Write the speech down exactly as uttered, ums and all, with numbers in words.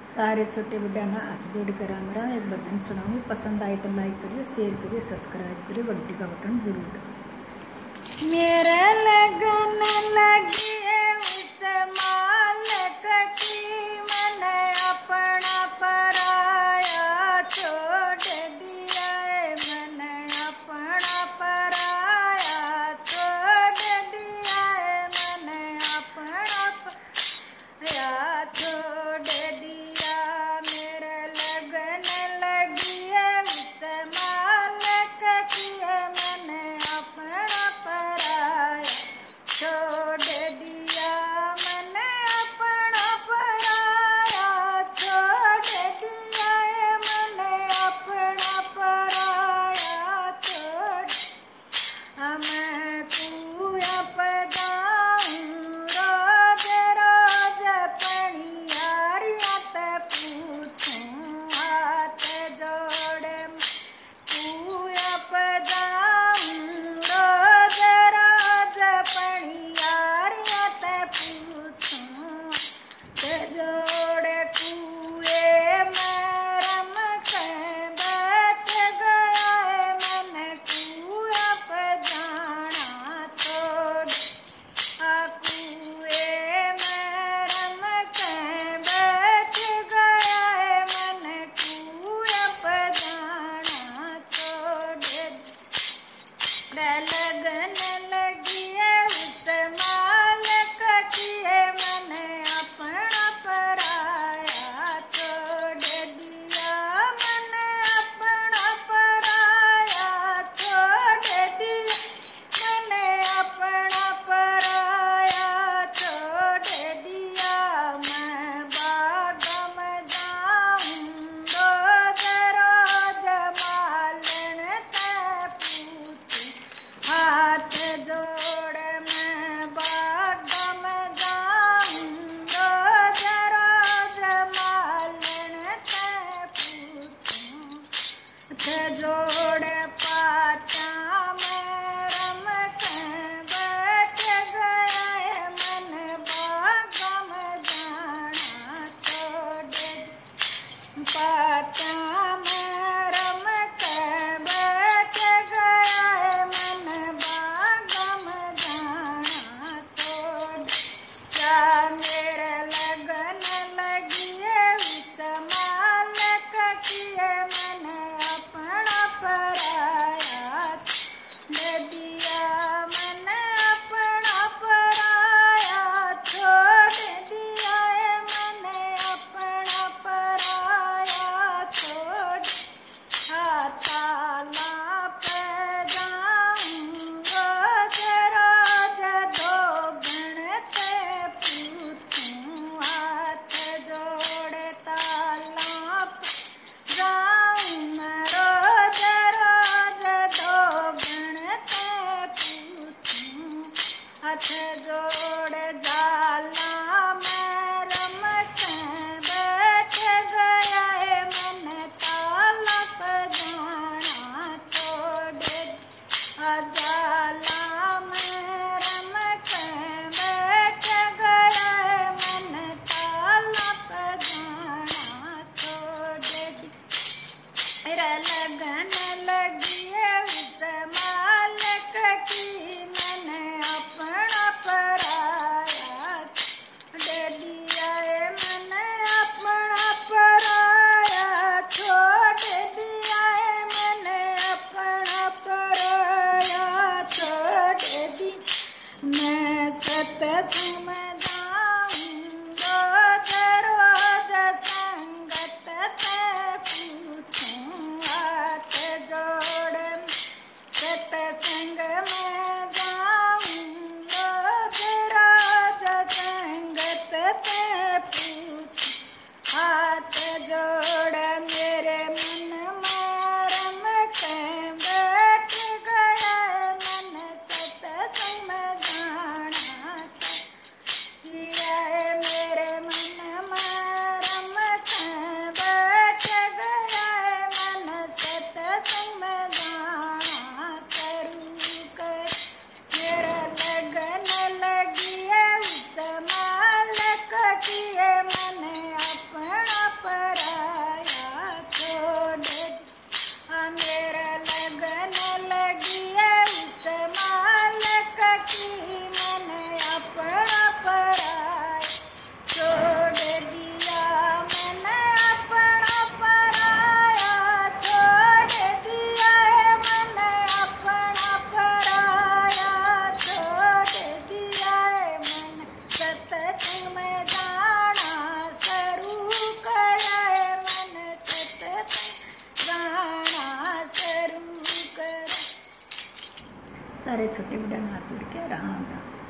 सारे छोटे बुढ़ा ना हाथ जोड़ कर राम राम। एक भजन सुनाऊंगी, पसंद आए तो लाइक करिए, शेयर करिए, सब्सक्राइब करिए, घंटी का बटन जरूर दबाइए। मेरे लगन लगी है उस मालिक की, मैंने अपना पराया छोड़ दिया है, मैंने अपना पराया छोड़ दिया है, मैंने अपना पराया छोड़ दिया। मेरे लगन लगी है उस मालिक की है, मैंने अपना पराया छोड़ दिया, मैंने सारे छोटे बड़े हाथ जोड़ के राम राम।